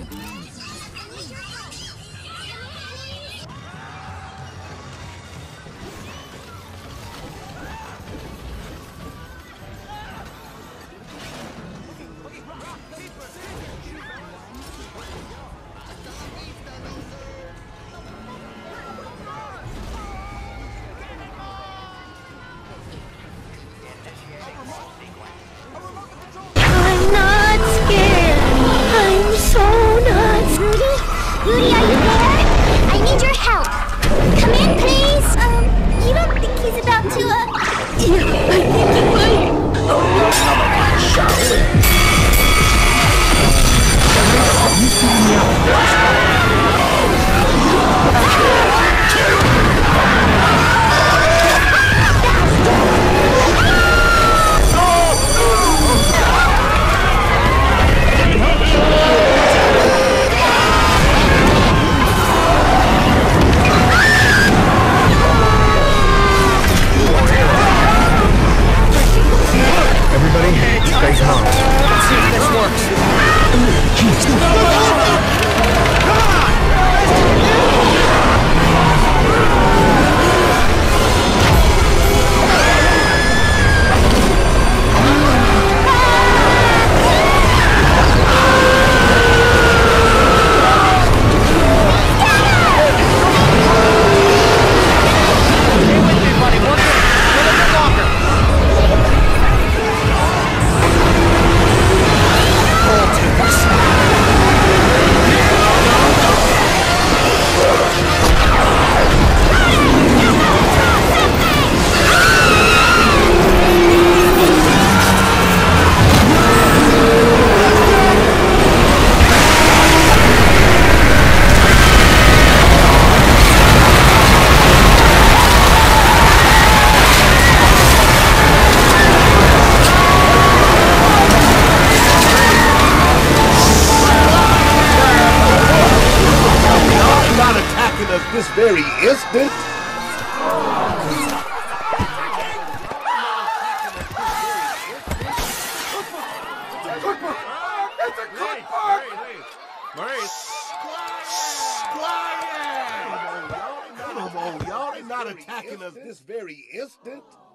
I'm not scared. I'm so not. Rudy? Rudy, are you there? I need your help. Come in, please. You don't think he's about to, Yeah, I think he might. Shall we? Everybody, stay calm. Let's see if this works. This very instant. It's a cookbook! Maurice! Come on, y'all. They're not attacking us this very instant.